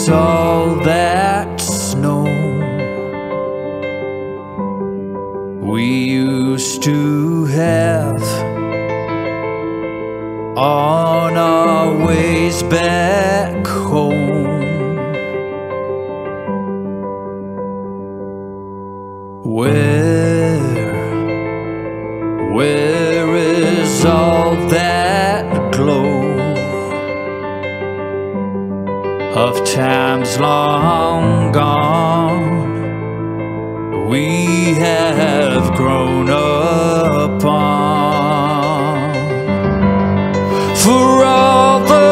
is all that's known. We used to have on our ways back home. Where is all that glow of times long gone we have grown up on? For all the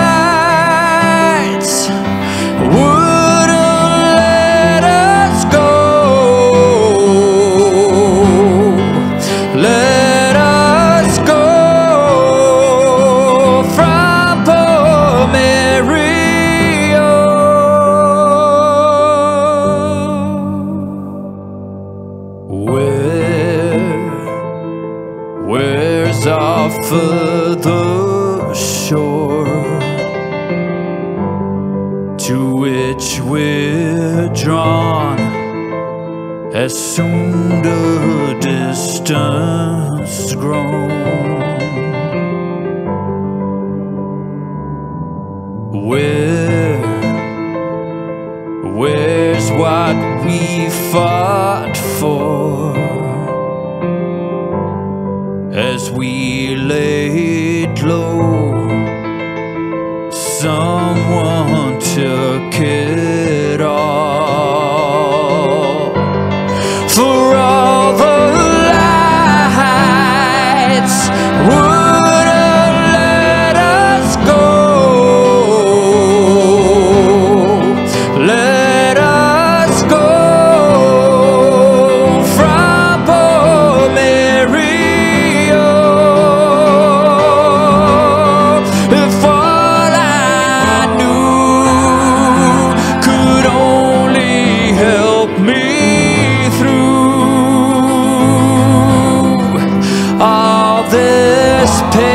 lights wouldn't let us go, let us go from Pomerio. Where's our further shore to which we're drawn as soon the distance grown? Where's what we fought for as we laid low? Someone took it all. For all the lights wouldn't let us go, let us go from Pomerio. If all I knew could only help me through all this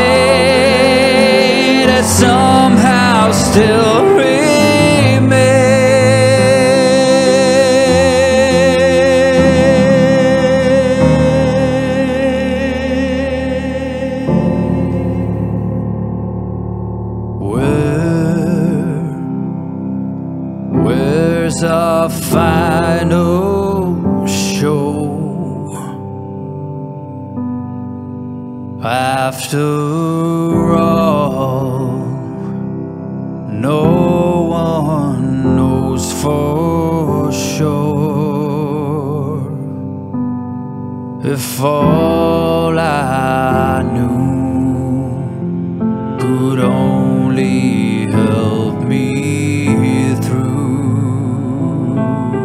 pain that somehow still where's our final show? After all, no one knows for sure. If all I knew could only help me through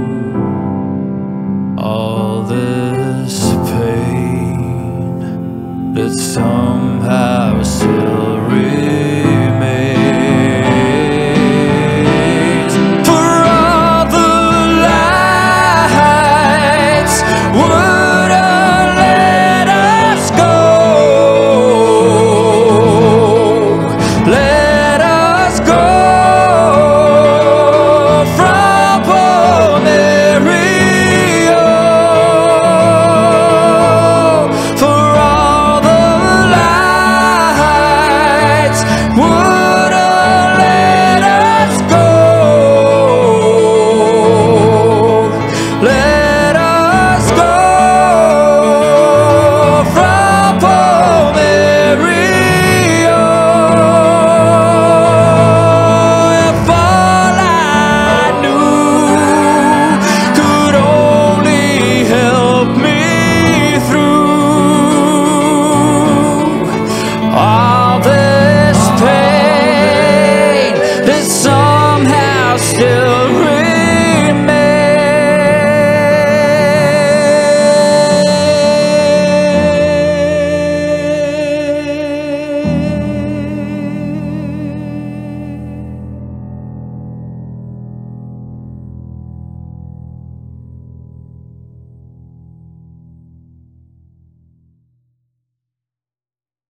all this pain that somehow still remains. For all the lights wouldn't let us go, let us go from Pomerio. For all the lights wouldn't let us go, let us go from Pomerio. If all I knew could only help me through all this pain that somehow still